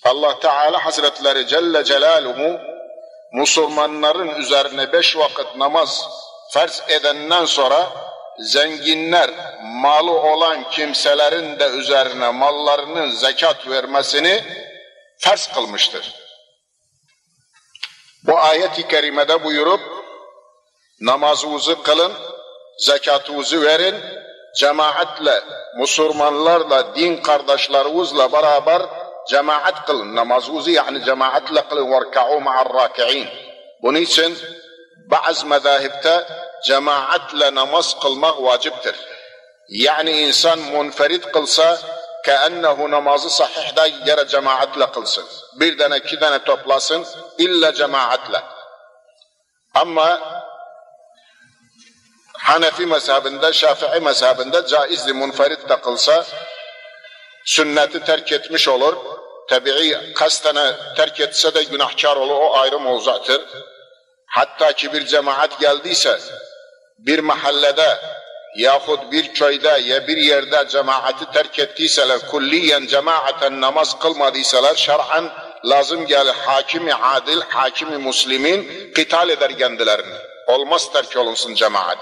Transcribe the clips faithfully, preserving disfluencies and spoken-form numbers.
Allah Teala Hazretleri Celle Celaluhu Müslümanların üzerine beş vakit namaz farz edenden sonra zenginler, malı olan kimselerin de üzerine mallarının zekat vermesini farz kılmıştır. Bu ayet-i kerimede buyurup namazınızı kılın, zekatınızı verin, cemaatle, Müslümanlarla, din kardeşlerinizle beraber cemaat kılın. Namazınızı yani cemaatle kılın. وَرْكَعُوا مَعَ الرَّاكِعِينَ. Bunun için bazı mezahipte cemaatle namaz kılmak vaciptir. Yani insan munferit kılsa كأنه namazı sahihde yere cemaatle kılsın. Bir tane iki tane toplasın illa cemaatle. Ama Hanefi mezhebinde, Şafii mezhebinde caizli munferit de kılsa sünneti terk etmiş olur. Tabii kastene terk etse de günahkar olur, o ayrı mevzuattır. Hatta ki bir cemaat geldiyse bir mahallede yahut bir köyde ya bir yerde cemaati terk ettiyseler, kulliyen cemaaten namaz kılmadıysalar şer'an lazım gelir hakimi adil, hakimi muslimin kıtal eder kendilerini. Olmaz terk olunsun cemaat.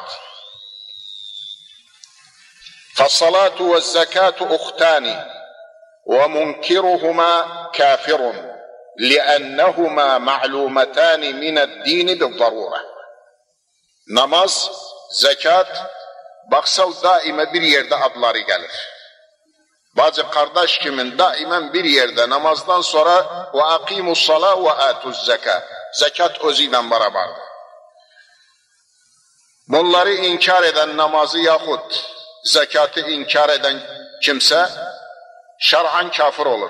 فَالصَّلَاةُ وَالزَّكَاةُ اُخْتَانِ وَمُنْكِرُهُمَا كَافِرٌ لِأَنَّهُمَا مَعْلُومَتَانِ مِنَ الدِّينِ بِالضَّرُورَةِ. Namaz, zekat, baksal daima bir yerde adları gelir. Bazı kardeş kimin daimen bir yerde namazdan sonra وَاَقِيمُ الصَّلَاةُ وَاَتُوا الزَّكَاةِ zekat özüyle beraberdir. Bunları inkar eden namazı yahut zekatı inkar eden kimse şer'an kafir olur.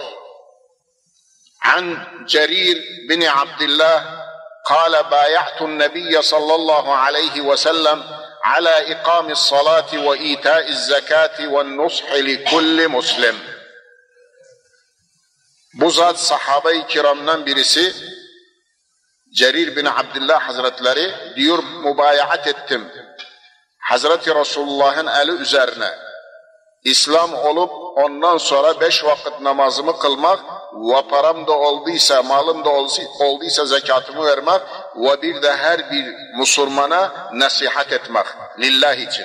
An Cerir bin Abdullah قال بايعت النبي صلى الله عليه وسلم على إقام الصلاة وإيتاء الزكاة والنصح لكل مسلم. Bu zat sahabe-i kiramdan birisi Cerir bin Abdullah Hazretleri diyor, mübayaat ettim Hazreti Resulullah'ın eli üzerine İslam olup ondan sonra beş vakit namazımı kılmak ve param da olduysa, malım da olduysa zekatımı vermek ve bir de her bir Müslümana nasihat etmek lillah için.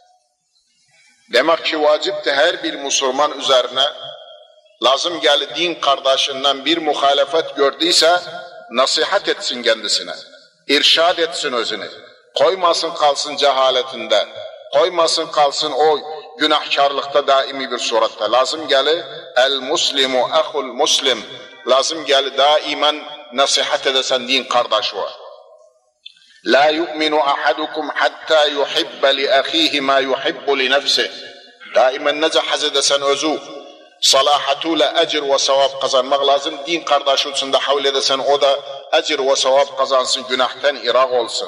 Demek ki vacipti her bir Müslüman üzerine lazım geldi din kardeşinden bir muhalefet gördüyse nasihat etsin kendisine, irşad etsin özünü, koymasın kalsın cehaletinde, koymasın kalsın o günahkarlıkta daimi bir suratta. Lazım gelir el muslimu ahul muslim, lazım gelir daimen nasihat edesen din kardeş var. La yu'minu ahadukum hatta yuhibbe li ahihi ma yuhibbu li nefsih. Daimen nece haz edesen özü, salahatuyla ecir ve sevap kazanmak lazım. Din kardeş olsun da havle edesen o da ecir ve sevap kazansın, günahtan irak olsun.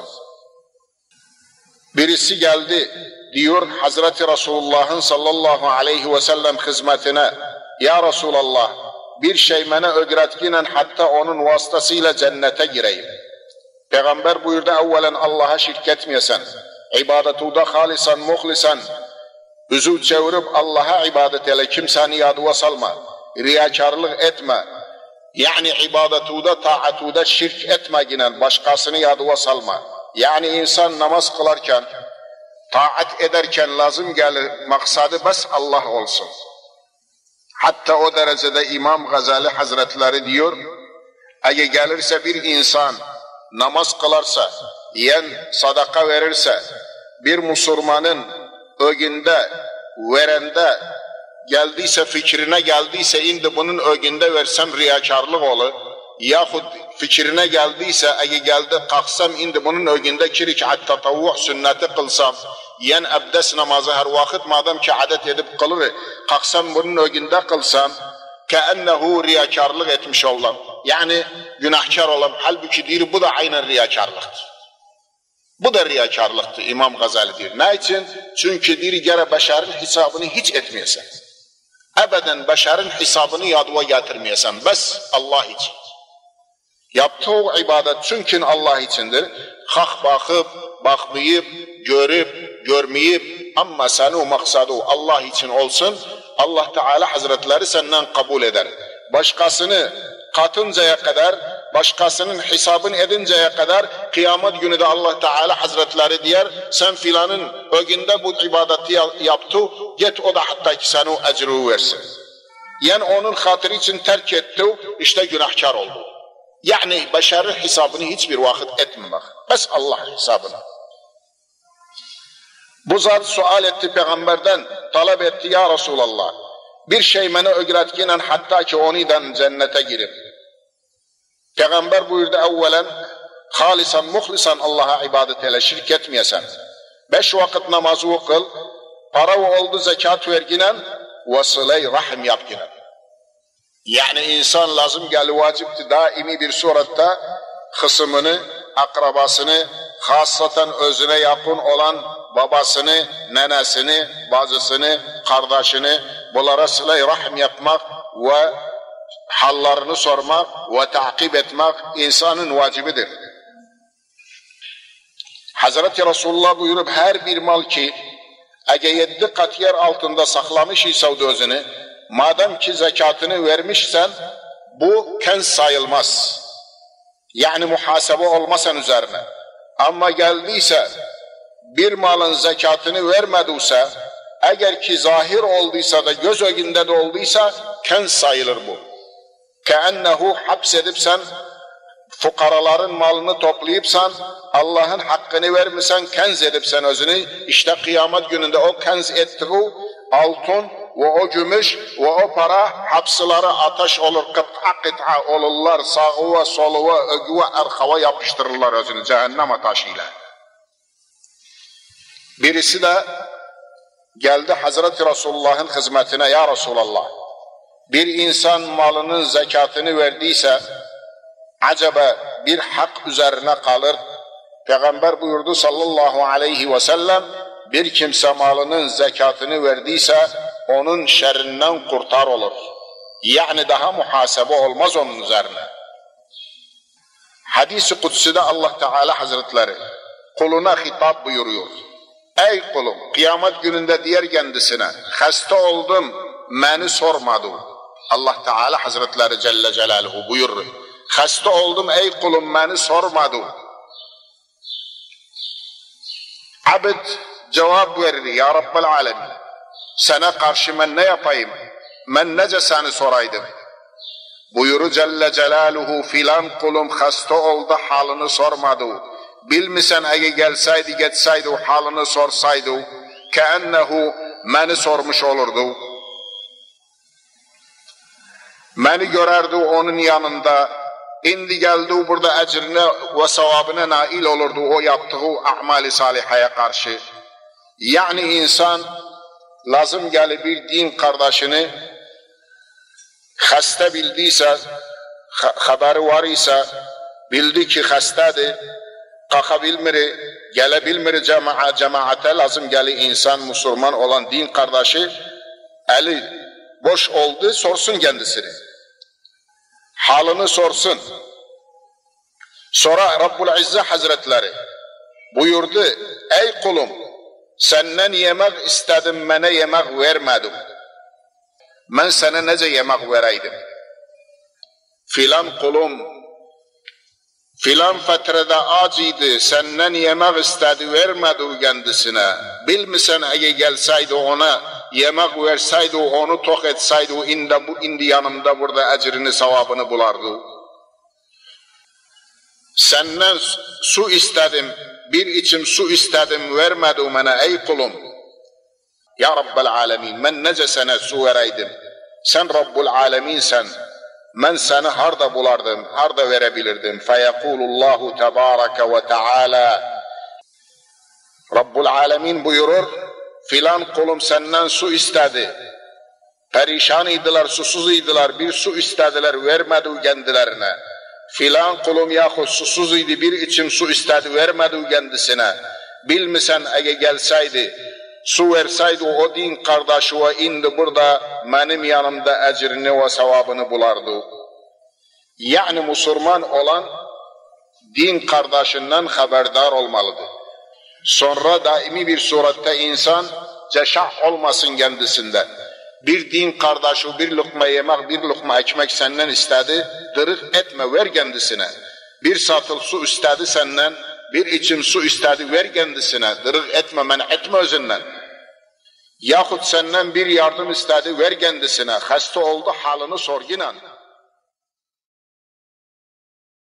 Birisi geldi diyor Hazreti Resulullah'ın sallallahu aleyhi ve sellem hizmetine, ya Resulallah bir şey bana öğretginen hatta onun vasıtasıyla cennete gireyim. Peygamber buyurdu, evvelen Allah'a şirk etmeyesen, ibadetuda halisan muhlisan, üzü çevirip Allah'a ibadet ele, kimseni yadıva salma, riyakarlık etme, yani ibadetuda taatuda şirk etme ginen, başkasını yadıva salma. Yani insan namaz kılarken, taat ederken lazım gelir maksadı bas Allah olsun. Hatta o derecede İmam Gazali Hazretleri diyor, eğer gelirse bir insan namaz kılarsa, yen sadaka verirse, bir Müslümanın ögünde, verende geldiyse, fikrine geldiyse, indi bunun ögünde versem riyakarlık olur. Yahut fikrine geldiyse, eğer geldi kalksam, indi bunun ögünde iki rekat tatavvuh sünneti kılsam, yen abdest namazı her vakit madem ki adet edip kılır, kalksam bunun ögünde kılsam, keennehu riyakarlık etmiş olam. Yani günahkar olam. Halbuki diyor bu da aynen riyakarlıktır. Bu da riyakarlıktır İmam Gazali diyor. Ne için? Çünkü diyor gene başarın hesabını hiç etmeyesen. Ebeden başarın hesabını yadıva getirmeyesen. Bes Allah için. Yaptığı ibadet çünkü Allah içindir. Hak bakıp, bakmayıp, görüp, görmeyip ama senin o maksadı Allah için olsun. Allah Teala Hazretleri senden kabul eder. başkasını katıncaya kadar, başkasının hesabını edinceye kadar kıyamet günü de Allah Teala Hazretleri diyer, sen filanın ögünde bu ibadeti yaptı, git o da hatta ki sana o ecri versin. Yani onun hatırı için terk etti, işte günahkar oldu. Yani başarı hesabını hiçbir vakit etmemek. Bes Allah hesabını. Bu zat sual etti peygamberden, talep etti ya Resulallah. Bir şey bana öğretkiyle hatta ki oniden cennete girir. Peygamber buyurdu evvelen, halisan muhlisan Allah'a ibadet ele, şirk etmeyesen. Beş vakit namazı kıl, para oldu zekat verginen, ve sıla-i rahim yapginen. Yani insan lazım gel vacipti daimi bir surette hısımını, akrabasını, hasaten özüne yakın olan babasını, nenesini, bacısını, kardeşini bunlara sıla-i rahim yapmak ve hallarını sormak ve takip etmek insanın vacibidir. Hazreti Resulullah buyurup her bir mal ki eğer yedi kat yer altında saklamış ise özünü, madem ki zekatını vermişsen bu kenz sayılmaz. Yani muhasebe olmasan üzerine. Ama geldiyse bir malın zekatını vermediyse, eğer ki zahir olduysa da göz önünde de olduysa kenz sayılır bu. Keennehu hapsedip sen fukaraların malını toplayıpsan, Allah'ın hakkını vermişsen, kenz edip sen özünü, işte kıyamet gününde o kenz ettiği altın ve o gümüş ve o para hapsıları ateş olur, kıt'a kıt'a olurlar, sağı ve solu ve ögü ve erkava yapıştırırlar özünü cehennem ateşiyle. Birisi de geldi Hazreti Resulullah'ın hizmetine, ya Resulallah, bir insan malının zekatını verdiyse, acaba bir hak üzerine kalır. Peygamber buyurdu sallallahu aleyhi ve sellem, bir kimse malının zekatını verdiyse, onun şerrinden kurtar olur. Yani daha muhasebe olmaz onun üzerine. Hadis-i Kutsi'de Allah Teala Hazretleri kuluna hitap buyuruyor. Ey kulum, kıyamet gününde diğer kendisine, hasta oldum, beni sormadı. Allah Teala Hazretleri Celle Celaluhu buyurur. Hasta oldum ey kulum, beni sormadı. Abd cevap verir, ya Rabbel Alemin, sana karşı ben ne yapayım? Ben nece seni soraydım? Buyuru Celle Celaluhu, filan kulum hasta oldu, halını sormadı. Bilmisen eğer gelseydi, geçseydi, halını sorsaydı, keennehu beni sormuş olurdu. Beni görerdi onun yanında, indi geldi burada ecrine ve sevabına nail olurdu o yaptığı a'mal-i salihaya karşı. Yani insan lazım gelip bir din kardeşini hasta bildiyse, haberi var ise, bildi ki hastadır, kalkabilmir, gelebilmir cemaat, cemaate lazım geli insan Müslüman olan din kardeşi, eli boş oldu, sorsun kendisini. Halını sorsun. Sonra Rabbul İzze Hazretleri buyurdu, ey kulum, senden yemek istedim, bana yemek vermedin. Ben sana nece yemek vereydim? Filan kulum, filan fetrede acıydı, senden yemek istedi, vermedi kendisine. Bilmisen eğer gelseydi ona, yemek verseydi, onu tok etseydi, indi, bu indi yanımda burada ecrini, sevabını bulardı. Senden su istedim, bir içim su istedim, vermedi bana ey kulum. Ya Rabbel Alemin, ben nece sana su vereydim? Sen Rabbul Aleminsen, ben seni harda bulardım, harda verebilirdim. Feyekulullahu tebareke ve teala. Rabbul Alemin buyurur, filan kulum senden su istedi. Perişan idiler, susuz idiler, bir su istediler, vermedi kendilerine. Filan kulum yahut susuz idi, bir içim su istedi, vermedi kendisine. Bilmisen eğer gelseydi, su verseydi o din kardeşi ve indi burada benim yanımda ecrini ve sevabını bulardı. Yani Müslüman olan din kardeşinden haberdar olmalıdır. Sonra daimi bir surette insan ceşah olmasın kendisinde. Bir din kardeşi bir lokma yemek, bir lokma ekmek senden istedi, dırık etme, ver kendisine. Bir satıl su istedi senden, bir içim su istedi, ver kendisine, dırık etme, men etme özünden. Yahut senden bir yardım istedi, ver kendisine, hasta oldu, halını sor yine.